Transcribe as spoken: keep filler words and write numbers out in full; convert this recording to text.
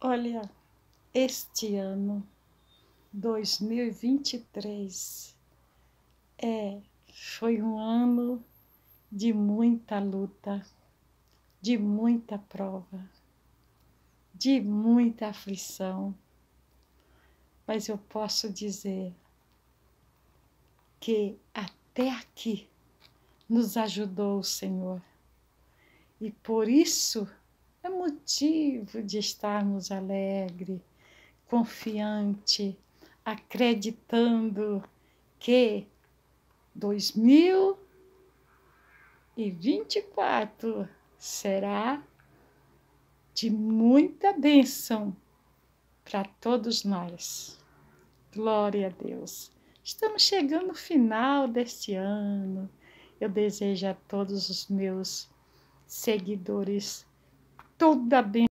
Olha, este ano, dois mil e vinte e três, é, foi um ano de muita luta, de muita prova, de muita aflição. Mas eu posso dizer que até aqui nos ajudou o Senhor. E por isso é motivo de estarmos alegres, confiante, acreditando que dois mil e vinte e quatro será de muita bênção para todos nós. Glória a Deus. Estamos chegando no final deste ano. Eu desejo a todos os meus seguidores toda a bênção